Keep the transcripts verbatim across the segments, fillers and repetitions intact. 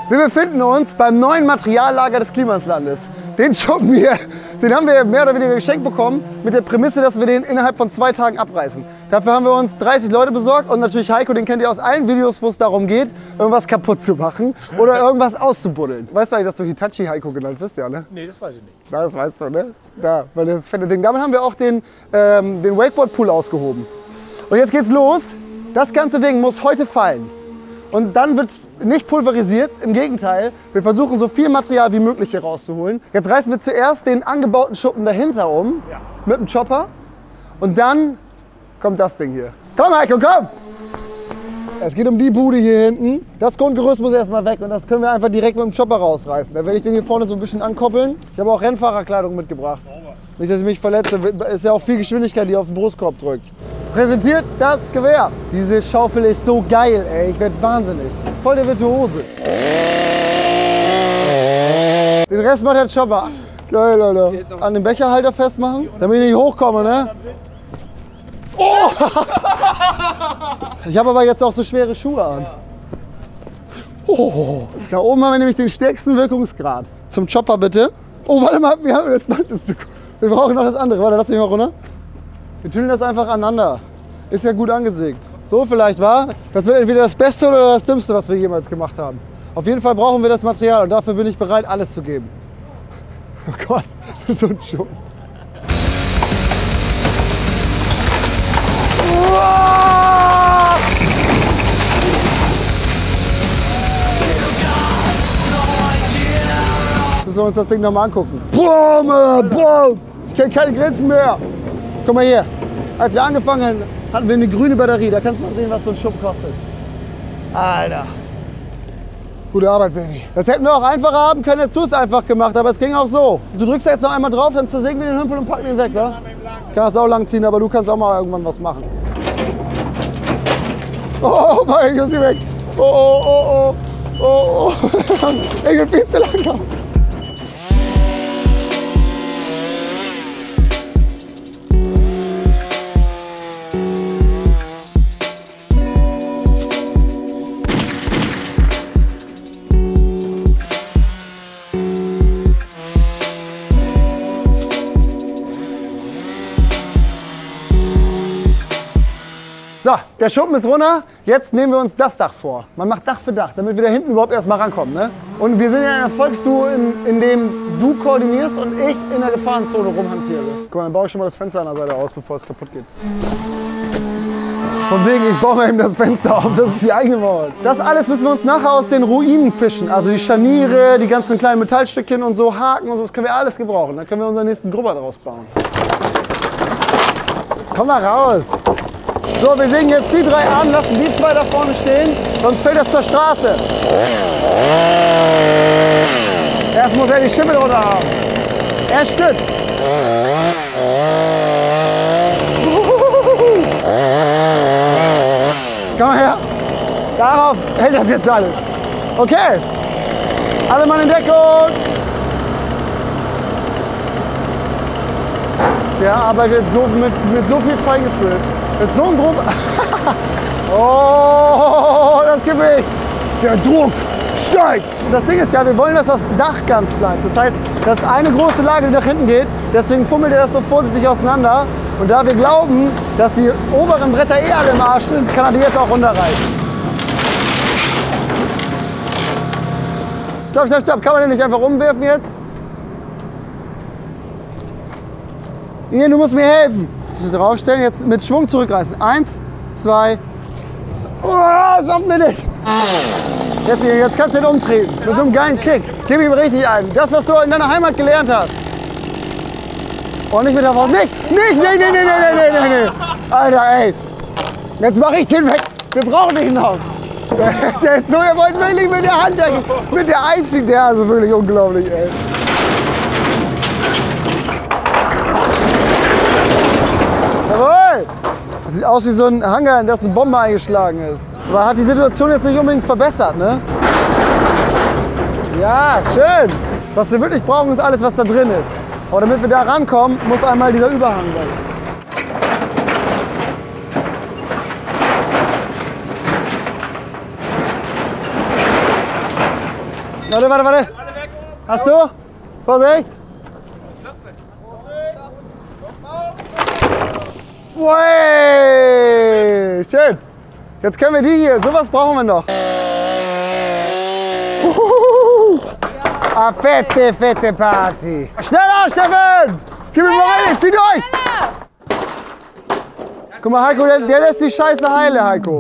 Wir befinden uns beim neuen Materiallager des Klimaslandes. Den Schuppen hier, den haben wir mehr oder weniger geschenkt bekommen, mit der Prämisse, dass wir den innerhalb von zwei Tagen abreißen. Dafür haben wir uns dreißig Leute besorgt und natürlich Heiko, den kennt ihr aus allen Videos, wo es darum geht, irgendwas kaputt zu machen oder irgendwas auszubuddeln. Weißt du eigentlich, dass du Hitachi Heiko genannt wirst, ja, ne? Nee, das weiß ich nicht. Ja, das weißt du, ne? Da, weil das fette Ding. Damit haben wir auch den, ähm, den Wakeboard-Pool ausgehoben. Und jetzt geht's los. Das ganze Ding muss heute fallen. Und dann wird nicht pulverisiert, im Gegenteil. Wir versuchen so viel Material wie möglich hier rauszuholen. Jetzt reißen wir zuerst den angebauten Schuppen dahinter um, ja, mit dem Chopper. Und dann kommt das Ding hier. Komm Heiko, komm! Es geht um die Bude hier hinten. Das Grundgerüst muss erstmal weg und das können wir einfach direkt mit dem Chopper rausreißen. Da werde ich den hier vorne so ein bisschen ankoppeln. Ich habe auch Rennfahrerkleidung mitgebracht. Nicht, dass ich mich verletze. Ist ja auch viel Geschwindigkeit, die auf den Brustkorb drückt. Präsentiert das Gewehr. Diese Schaufel ist so geil, ey. Ich werde wahnsinnig. Voll der Virtuose. Den Rest macht der Chopper. Geil, Alter. An den Becherhalter festmachen, damit ich nicht hochkomme, ne? Oh! Ich habe aber jetzt auch so schwere Schuhe an. Oh. Da oben haben wir nämlich den stärksten Wirkungsgrad. Zum Chopper bitte. Oh, warte mal, wir haben das Band. Wir brauchen noch das andere. Warte, lass mich mal runter. Wir tüllen das einfach aneinander. Ist ja gut angesägt. So vielleicht, war. Das wird entweder das Beste oder das Dümmste, was wir jemals gemacht haben. Auf jeden Fall brauchen wir das Material und dafür bin ich bereit, alles zu geben. Oh Gott, so ein Schuppen. Müssen wir uns das Ding nochmal angucken. Boom, boom. Ich kenne keine Grenzen mehr. Guck mal hier. Als wir angefangen haben, hatten wir eine grüne Batterie. Da kannst du mal sehen, was so ein Schuppen kostet. Alter. Gute Arbeit, Baby. Das hätten wir auch einfacher haben können, hättest du es einfach gemacht, aber es ging auch so. Du drückst da jetzt noch einmal drauf, dann zersägen wir den Hümpel und packen den weg, wa? Ich kann das auch lang ziehen, aber du kannst auch mal irgendwann was machen. Oh, mein, ich muss hier weg. Oh, oh, oh, oh, oh, oh. Ich bin viel zu langsam. So, der Schuppen ist runter. Jetzt nehmen wir uns das Dach vor. Man macht Dach für Dach, damit wir da hinten überhaupt erst mal rankommen. Ne? Und wir sind ja ein Erfolgsduo, in, in dem du koordinierst und ich in der Gefahrenzone rumhantiere. Guck mal, dann baue ich schon mal das Fenster an der Seite aus, bevor es kaputt geht. Von wegen, ich baue mal eben das Fenster auf, das ist die eingemauert. Das alles müssen wir uns nachher aus den Ruinen fischen. Also die Scharniere, die ganzen kleinen Metallstückchen und so, Haken und so, das können wir alles gebrauchen. Dann können wir unseren nächsten Grubber draus bauen. Komm mal raus! So, wir sägen jetzt die drei an, lassen die zwei da vorne stehen, sonst fällt das zur Straße. Erst muss er die Schimmel runter haben. Er stützt. Komm mal her. Darauf hält das jetzt alles. Okay. Alle Mann in Deckung. Der arbeitet so mit, mit so viel Feingefühl. Das ist so ein grob. Oh, das Gewicht. Der Druck steigt. Und das Ding ist ja, wir wollen, dass das Dach ganz bleibt. Das heißt, das ist eine große Lage, die nach hinten geht. Deswegen fummelt er das so vorsichtig auseinander. Und da wir glauben, dass die oberen Bretter eh alle im Arsch sind, kann er die jetzt auch runterreißen. Stopp, stopp, stopp. Kann man den nicht einfach umwerfen jetzt? Ian, du musst mir helfen. Draufstellen, jetzt mit Schwung zurückreißen. Eins, zwei. Oh, schaffen wir nicht. Jetzt, jetzt kannst du den umdrehen. Mit so einem geilen Kick. Gib ihm richtig ein. Das, was du in deiner Heimat gelernt hast. Und nicht mit der Faust. Nicht! Nicht! Nee, nee, nee, nee, nee, nee, nee. Alter, ey. Jetzt mach ich den weg. Wir brauchen dich noch. Der, der ist so, er wollte wirklich mit der Hand. Der, mit der einzigen. Der ist wirklich unglaublich, ey. Jawohl! Das sieht aus wie so ein Hangar, in das eine Bombe eingeschlagen ist. Aber hat die Situation jetzt nicht unbedingt verbessert, ne? Ja, schön! Was wir wirklich brauchen, ist alles, was da drin ist. Aber damit wir da rankommen, muss einmal dieser Überhang weg. Warte, warte, warte. Hast du? Vorsicht. Ui, schön. Jetzt können wir die hier. Sowas brauchen wir noch. Uhuhu. Ah, fette, fette Party. Schneller, Steffen! Gib mir mal rein, zieh durch! Guck mal, Heiko, der, der lässt die Scheiße heile, Heiko.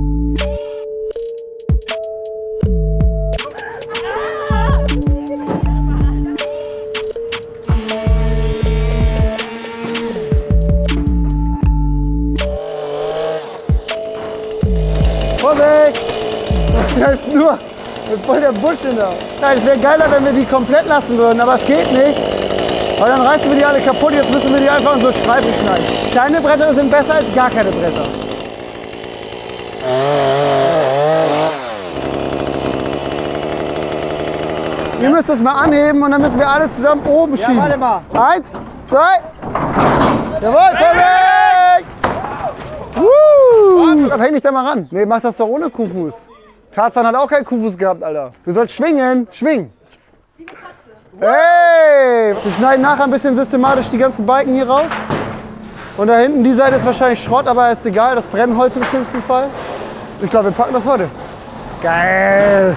Vorsicht! Da ist nur voll der Busch in da. Nein, es wäre geiler, wenn wir die komplett lassen würden, aber es geht nicht. Weil dann reißen wir die alle kaputt, jetzt müssen wir die einfach in so Streifen schneiden. Kleine Bretter sind besser als gar keine Bretter. Ihr müsst das mal anheben und dann müssen wir alle zusammen oben schieben. Ja, warte mal. Eins, zwei. Jawohl, vorweg! Woo! Häng dich da mal ran. Nee, mach das doch ohne Kuhfuß. Tarzan hat auch keinen Kuhfuß gehabt, Alter. Du sollst schwingen. Schwing. Wie eine Katze. Hey! Wir schneiden nachher ein bisschen systematisch die ganzen Balken hier raus. Und da hinten, die Seite ist wahrscheinlich Schrott, aber ist egal. Das Brennholz im schlimmsten Fall. Ich glaube, wir packen das heute. Geil!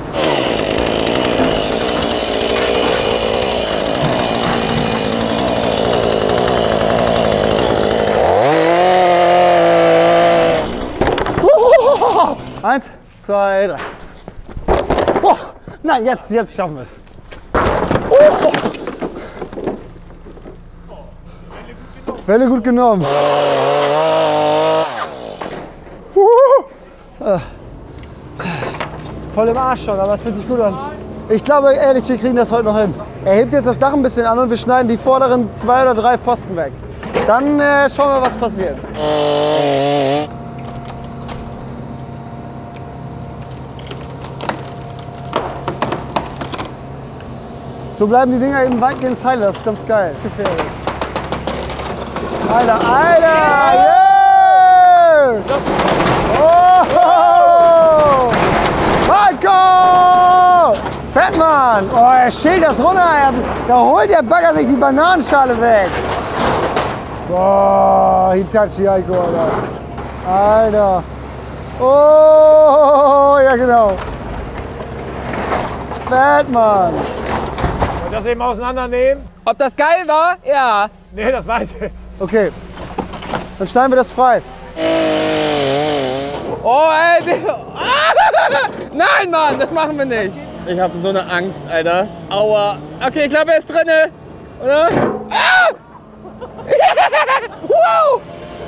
Eins, zwei, drei. Oh, nein, jetzt, jetzt schaffen wir es. Oh, oh. Welle gut genommen. Uh. Voll im Arsch schon, aber es fühlt sich gut an. Ich glaube ehrlich, wir kriegen das heute noch hin. Er hebt jetzt das Dach ein bisschen an und wir schneiden die vorderen zwei oder drei Pfosten weg. Dann äh, schauen wir, was passiert. So bleiben die Dinger eben weitgehend heil, das ist ganz geil. Gefährlich. Alter, Alter! Yeah! Oh! Heiko! Fettmann! Oh, er schält das runter. Da holt der Bagger sich die Bananenschale weg. Boah, Hitachi Heiko, Alter. Alter. Oh, ja genau. Fettmann. Das eben auseinandernehmen. Ob das geil war? Ja. Nee, das weiß ich. Okay, dann schneiden wir das frei. Oh, ey. Nein, Mann, das machen wir nicht. Ich habe so eine Angst, Alter. Aua. Okay, ich glaube, er ist drinne. Oder? Ah! Wow!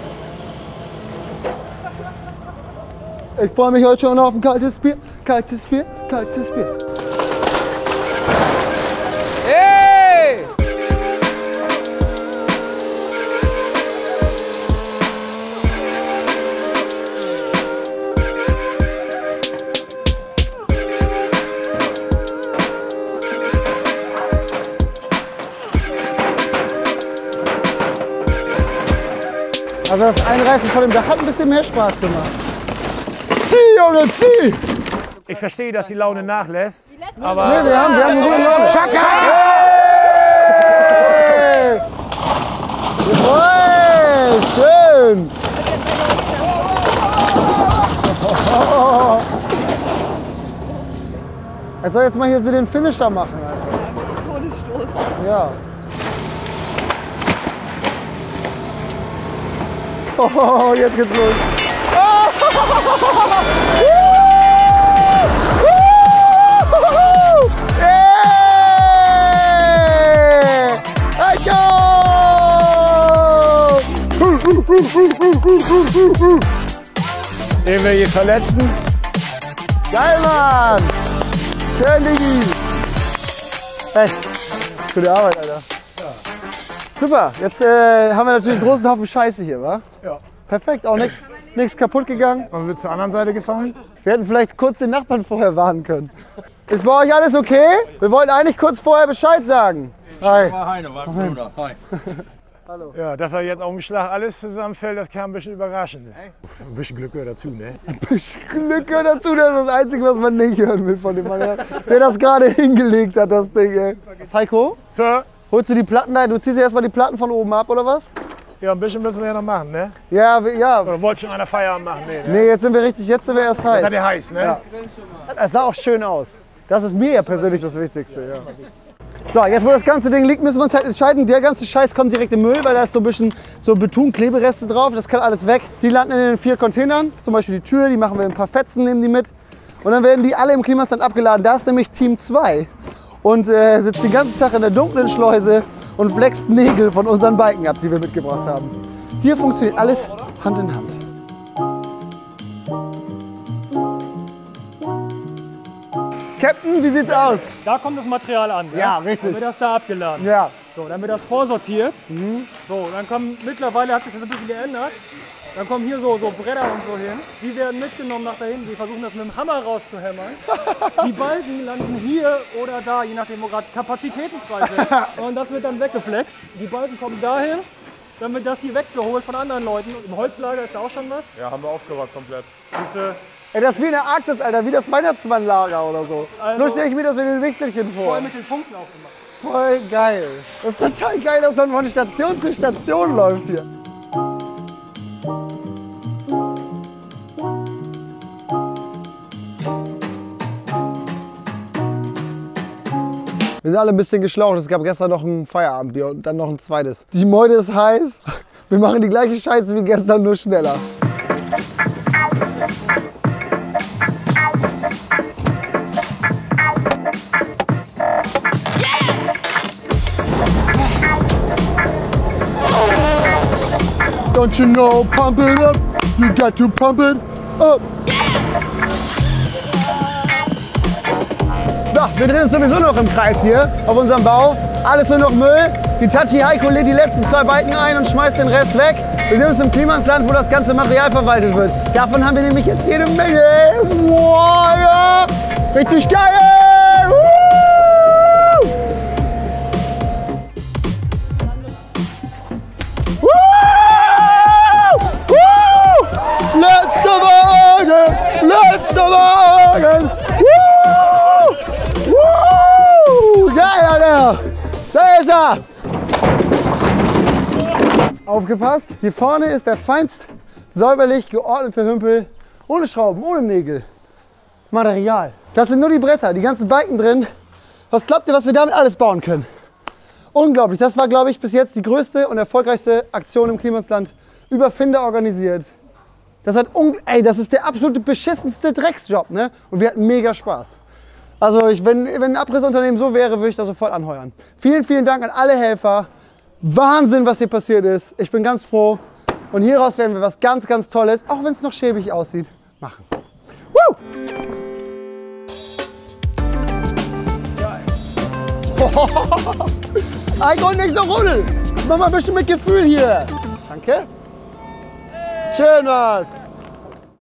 Ich freue mich heute schon auf ein kaltes Bier. Kaltes Bier, kaltes Bier. Hey! Also das Einreißen von dem Dach hat ein bisschen mehr Spaß gemacht. Zieh, Junge, zieh! Ich verstehe, dass die Laune nachlässt. Aber Nee, wir haben, wir haben eine gute Laune. Chaka! Hey! Jawohl, schön! Er soll jetzt mal hier so den Finisher machen. Einfach. Todesstoß. Ja. Oh, jetzt geht's los. irgendwelche Verletzten. Geil, Mann! Schön, Digi! Hey, gute Arbeit, Alter. Super, jetzt äh, haben wir natürlich einen großen Haufen Scheiße hier, wa? Ja. Perfekt, auch nichts kaputt gegangen. Und wird zur anderen Seite gefallen? Wir hätten vielleicht kurz den Nachbarn vorher warnen können. Ist bei euch alles okay? Wir wollten eigentlich kurz vorher Bescheid sagen. Hi. Hi, mein Bruder. Hi. Hallo. Ja, dass er jetzt auf dem Schlag alles zusammenfällt, das kam ein bisschen überraschend. Ein bisschen Glück gehört dazu, ne? Ein bisschen Glück gehört dazu, das ist das Einzige, was man nicht hören will von dem Mann, der das gerade hingelegt hat, das Ding, ey. Heiko, Sir? holst du die Platten da? Du ziehst erstmal die Platten von oben ab, oder was? Ja, ein bisschen müssen wir ja noch machen, ne? Ja, wir- ja. Oder wollt schon einer Feierabend machen? Nee, ne? Nee, jetzt sind wir richtig, jetzt sind wir erst heiß. Seid ihr heiß, ne? Ja. Es sah auch schön aus. Das ist mir ja persönlich das Wichtigste, ja. So, jetzt wo das ganze Ding liegt, müssen wir uns halt entscheiden. Der ganze Scheiß kommt direkt im Müll, weil da ist so ein bisschen so Beton-Klebereste drauf. Das kann alles weg. Die landen in den vier Containern. Zum Beispiel die Tür, die machen wir in ein paar Fetzen, nehmen die mit. Und dann werden die alle im Klimastand abgeladen. Da ist nämlich Team zwei. Und äh, sitzt den ganzen Tag in der dunklen Schleuse und flext Nägel von unseren Biken ab, die wir mitgebracht haben. Hier funktioniert alles Hand in Hand. Captain, wie sieht's aus? Da kommt das Material an. Ne? Ja, richtig. Dann wird das da abgeladen. Ja. So, dann wird das vorsortiert. So, dann kommen, mittlerweile hat sich das ein bisschen geändert. Dann kommen hier so, so Bretter und so hin. Die werden mitgenommen nach dahin. Wir versuchen das mit dem Hammer rauszuhämmern. Die Balken landen hier oder da, je nachdem, wo gerade Kapazitäten frei sind. Und das wird dann weggefleckt. Die Balken kommen dahin. Dann wird das hier weggeholt von anderen Leuten. Und im Holzlager ist da auch schon was. Ja, haben wir aufgeräumt komplett. Diese, Ey, das ist wie in der Arktis, Alter, wie das Weihnachtsmannlager oder so. Also- so stelle ich mir das mit den Wichtelchen vor. voll mit den Punkten aufgemacht. Voll geil. Das ist total geil, dass man von Station zu Station läuft hier. Wir sind alle ein bisschen geschlaucht. Es gab gestern noch ein Feierabendbier und dann noch ein zweites. Die Meute ist heiß. Wir machen die gleiche Scheiße wie gestern, nur schneller. Don't you know, pump it up. You got to pump it up. So, wir drehen uns sowieso noch im Kreis hier auf unserem Bau. Alles nur noch Müll. Die Tachi Heiko lädt die letzten zwei Balken ein und schmeißt den Rest weg. Wir sind uns im Klimasland, wo das ganze Material verwaltet wird. Davon haben wir nämlich jetzt jede Menge. Wow, ja. Richtig geil! Woo! Woo! Woo! Letzter Wagen! Letzter Wagen! Woo! Woo! Geil, Alter! Da ist er! Aufgepasst, hier vorne ist der feinst säuberlich geordnete Hümpel. Ohne Schrauben, ohne Nägel. Material. Das sind nur die Bretter, die ganzen Balken drin. Was glaubt ihr, was wir damit alles bauen können? Unglaublich. Das war, glaube ich, bis jetzt die größte und erfolgreichste Aktion im Klimasland über Finder organisiert. Das, hat Ey, das ist der absolute beschissenste Drecksjob, ne? Und wir hatten mega Spaß. Also ich, wenn, wenn ein Abrissunternehmen so wäre, würde ich das sofort anheuern. Vielen, vielen Dank an alle Helfer. Wahnsinn, was hier passiert ist. Ich bin ganz froh. Und hieraus werden wir was ganz, ganz Tolles, auch wenn es noch schäbig aussieht, machen. Woo! Heiko, nicht so ruddel. Mach mal ein bisschen mit Gefühl hier. Danke. Schön was.